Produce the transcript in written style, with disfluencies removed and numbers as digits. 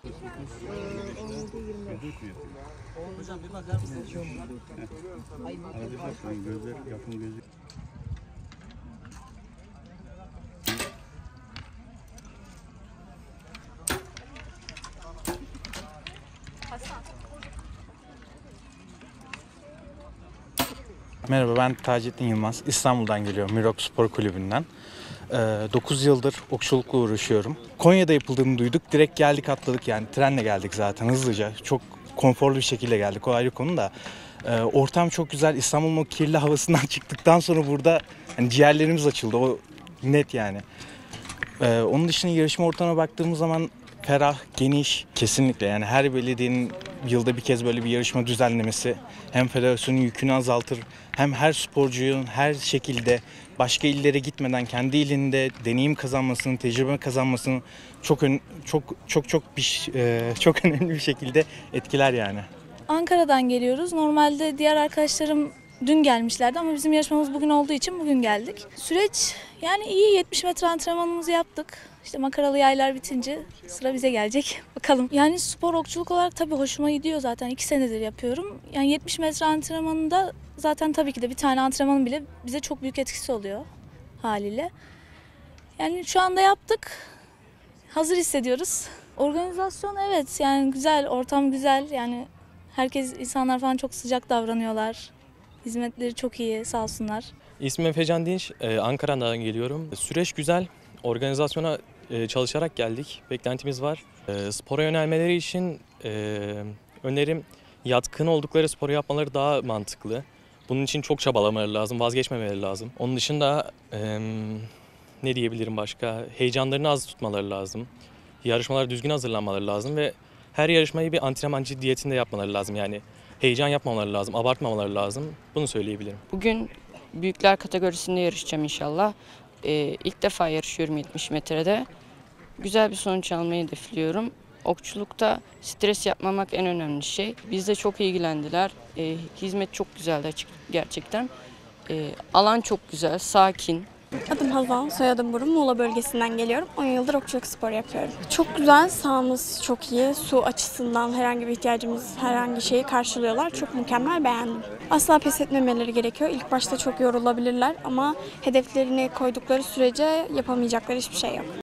Hocam bir bakar mısınız? Hadi bakın gözler yapın gözü. Merhaba, ben Taceddin Yılmaz. İstanbul'dan geliyorum, Mirok Spor Kulübü'nden. 9 yıldır okçulukla uğraşıyorum. Konya'da yapıldığını duyduk. Direkt geldik, atladık, yani trenle geldik zaten hızlıca. Çok konforlu bir şekilde geldik, o ayrı konu da. Ortam çok güzel. İstanbul'un o kirli havasından çıktıktan sonra burada hani ciğerlerimiz açıldı. O net yani. Onun dışında yarışma ortamına baktığımız zaman ferah, geniş, kesinlikle yani her belediyenin yılda bir kez böyle bir yarışma düzenlemesi hem federasyonun yükünü azaltır hem her sporcunun her şekilde başka illere gitmeden kendi ilinde deneyim kazanmasını, tecrübe kazanmasını çok önemli bir şekilde etkiler yani. Ankara'dan geliyoruz. Normalde diğer arkadaşlarım dün gelmişlerdi ama bizim yarışmamız bugün olduğu için bugün geldik. Süreç yani iyi, 70 metre antrenmanımızı yaptık. İşte makaralı yaylar bitince sıra bize gelecek. Bakalım. Yani spor okçuluk olarak tabii hoşuma gidiyor, zaten 2 senedir yapıyorum. Yani 70 metre antrenmanında zaten tabii ki de bir tane antrenmanın bile bize çok büyük etkisi oluyor haliyle. Yani şu anda yaptık. Hazır hissediyoruz. Organizasyon evet yani güzel, ortam güzel. Yani herkes, insanlar falan çok sıcak davranıyorlar. Hizmetleri çok iyi, sağ olsunlar. İsmim Efecan Dinç, Ankara'dan geliyorum. Süreç güzel, organizasyona çalışarak geldik, beklentimiz var. Spora yönelmeleri için önerim yatkın oldukları sporu yapmaları daha mantıklı. Bunun için çok çabalamaları lazım, vazgeçmemeleri lazım. Onun dışında ne diyebilirim başka? Heyecanlarını az tutmaları lazım. Yarışmalara düzgün hazırlanmaları lazım ve her yarışmayı bir antrenman ciddiyetinde yapmaları lazım. Yani heyecan yapmamaları lazım, abartmamaları lazım. Bunu söyleyebilirim. Bugün büyükler kategorisinde yarışacağım inşallah. İlk defa yarışıyorum 70 metrede. Güzel bir sonuç almayı hedefliyorum. Okçulukta stres yapmamak en önemli şey. Bizde çok ilgilendiler. Hizmet çok güzeldi gerçekten. Alan çok güzel, sakin. Adım Hazal, soyadım Burun. Muğla bölgesinden geliyorum. 10 yıldır okçuluk sporu yapıyorum. Çok güzel, sahamız çok iyi. Su açısından herhangi bir ihtiyacımız, herhangi şeyi karşılıyorlar. Çok mükemmel, beğendim. Asla pes etmemeleri gerekiyor. İlk başta çok yorulabilirler ama hedeflerini koydukları sürece yapamayacakları hiçbir şey yok.